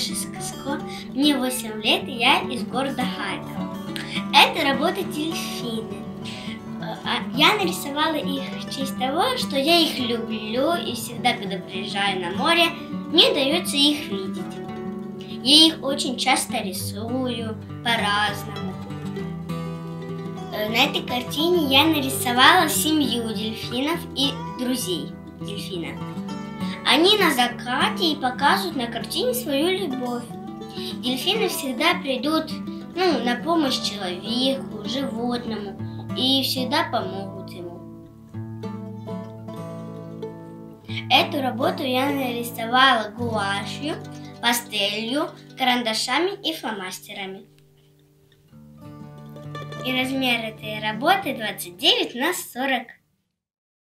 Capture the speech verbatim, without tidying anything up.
Даша Сказко, мне восемь лет, и я из города Харькова. Это работа дельфины. Я нарисовала их в честь того, что я их люблю, и всегда, когда приезжаю на море, мне дается их видеть. Я их очень часто рисую по-разному. На этой картине я нарисовала семью дельфинов и друзей дельфина. Они на закате и показывают на картине свою любовь. Дельфины всегда придут ну, на помощь человеку, животному и всегда помогут ему. Эту работу я нарисовала гуашью, пастелью, карандашами и фломастерами. И размер этой работы двадцать девять на сорок.